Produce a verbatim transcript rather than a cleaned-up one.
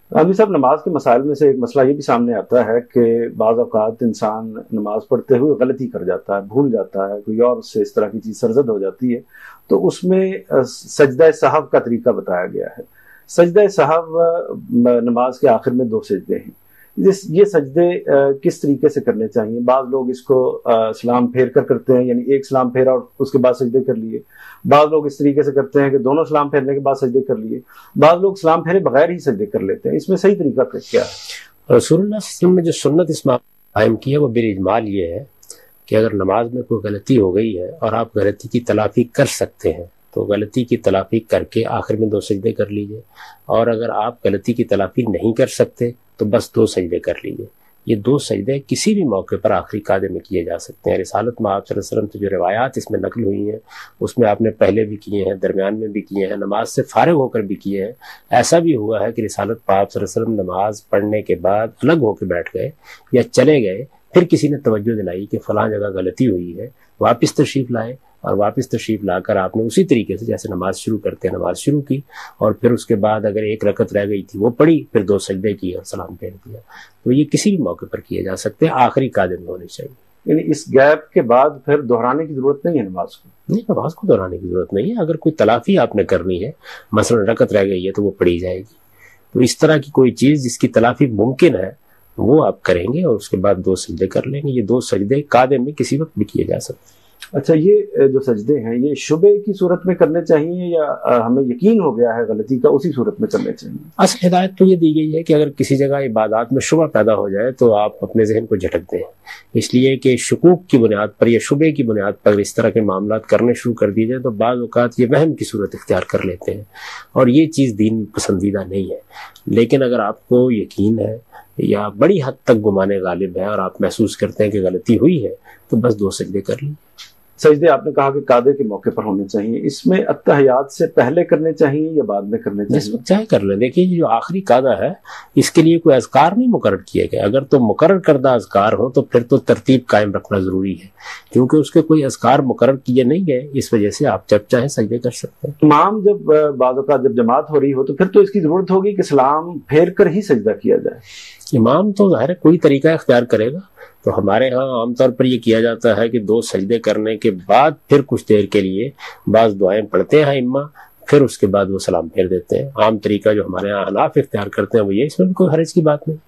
عامر صاحب، نماز کے مسائل میں سے ایک مسئلہ یہ بھی سامنے آتا ہے کہ بعض اوقات انسان نماز پڑھتے ہوئے غلطی کر جاتا ہے، بھول جاتا ہے، کوئی اور اس سے اس طرح کی چیز سرزد ہو جاتی ہے، تو اس میں سجدہ سہو کا طریقہ بتایا گیا ہے۔ سجدہ سہو نماز کے آخر میں دو سجدے ہیں، یہ سجدے کس طریقے سے کرنے چاہیے؟ بعض لوگ اس کو سلام پھیر کر کرتے ہیں، یعنی ایک سلام پھیرا اور اس کے بعد سجدے کر لیے۔ بعض لوگ اس طریقے سے کرتے ہیں کہ دونوں سلام پھیرنے کے بعد سجدے کر لیے۔ بعض لوگ سلام پھیرے بغیر ہی سجدے کر لیتے ہیں۔ اس میں صحیح طریقہ کیا ہے؟ رسول اللہ صلی اللہ علیہ وسلم نے جو سنت اس میں قائم کی ہے وہ بالاجمال یہ ہے کہ اگر نماز میں کوئی غلطی ہو گئی ہے اور آپ غلطی کی تلافی کر سکتے ہیں تو غلطی کی تلافی کر کے آخر میں دو سجدے کر لیجئے، اور اگر آپ غلطی کی تلافی نہیں کر سکتے تو بس دو سجدے کر لیجئے۔ یہ دو سجدے کسی بھی موقع پر آخری قعدے میں کیے جا سکتے ہیں۔ رسالت میں آپ صلی اللہ علیہ وسلم سے جو روایات اس میں نقل ہوئی ہیں اس میں آپ نے پہلے بھی کیے ہیں، درمیان میں بھی کیے ہیں، نماز سے فارغ ہو کر بھی کیے ہیں۔ ایسا بھی ہوا ہے کہ رسالت پاک صلی اللہ علیہ وسلم نماز پڑھنے کے بعد الگ ہو کے بیٹھ گئے یا چلے گئے، پھر کسی نے توجہ دلائی کہ فلاں جگہ غلطی ہوئی ہے، واپس تشریف لائے، اور واپس تشریف لا کر آپ نے اسی طریقے سے جیسے نماز شروع کرتے ہیں نماز شروع کی، اور پھر اس کے بعد اگر ایک رکعت رہ گئی تھی وہ پڑھی، پھر دو سجدے کیے اور سلام پھیر دیا۔ تو یہ کسی بھی موقع پر کیے جا سکتے ہیں، آخری قعدے میں ہونے چاہیے۔ یعنی اس گیپ کے بعد پھر دہرانے کی ضرورت نہیں ہے نماز کو؟ نہیں، نماز کو دہرانے کی ضرورت نہیں ہے۔ اگر کوئی تلافی آپ نے کرنی ہے، مثلا رکعت رہ گئی ہے تو وہ پڑھی جائے گی۔ تو اس طرح کی کوئی چیز جس کی تلافی ممکن ہے وہ آپ کریں گے اور اس کے بعد دو سجدے کر لیں گے۔ یہ دو سجدے قعدے میں کسی وقت بھی کیے جا سکتے ہیں۔ اچھا، یہ جو سجدے ہیں یہ شبے کی صورت میں کرنے چاہیے یا ہمیں یقین ہو گیا ہے غلطی کا اسی صورت میں کرنے چاہیے؟ اصل ہدایت تو یہ دی گئی ہے کہ اگر کسی جگہ عبادات میں شبہ پیدا ہو جائے تو آپ اپنے ذہن کو جھٹک دیں، اس لیے کہ شکوک کی بنیاد پر یا شبے کی بنیاد پر اس طرح کے معاملات کرنے شروع کر دیے جائیں تو بعض اوقات یہ وہم کی صورت اختیار کر لیتے ہیں، اور یہ چیز دین پسندیدہ نہیں ہے۔ لیکن اگر آپ کو یقین ہے یا بڑی حد تک گمان غالب ہے اور آپ محسوس کرتے ہیں کہ غلطی ہوئی ہے تو بس دو سجدے کر لیں۔ سجدے آپ نے کہا کہ قعدے کے موقع پر ہونے چاہیے، اس میں اتحیات سے پہلے کرنے چاہیے یا بعد میں کرنے چاہیے؟ جس وقت چاہے کر لیں۔ دیکھیے جو آخری قعدہ ہے اس کے لیے کوئی اذکار نہیں مقرر کیے گئے، اگر تو مقرر کردہ اذکار ہوں تو پھر تو ترتیب قائم رکھنا ضروری ہے، کیونکہ اس کے کوئی اذکار مقرر کیے نہیں گئے، اس وجہ سے آپ جب چاہیں سجدے کر سکتے ہیں۔ امام جب بعض اوقات جب جماعت ہو رہی ہو تو پھر تو اس کی ضرورت ہوگی کہ سلام پھیر کر ہی سجدہ کیا جائے۔ امام تو ظاہر ہے کوئی طریقہ اختیار کرے گا، تو ہمارے ہاں عام طور پر یہ کیا جاتا ہے کہ دو سجدے کرنے کے بعد پھر کچھ دیر کے لیے بعض دعائیں پڑھتے ہیں امام، پھر اس کے بعد وہ سلام پھیر دیتے ہیں۔ عام طریقہ جو ہمارے ہاں حناف اختیار کرتے ہیں وہ یہ، اس میں بھی کوئی حرج کی بات نہیں۔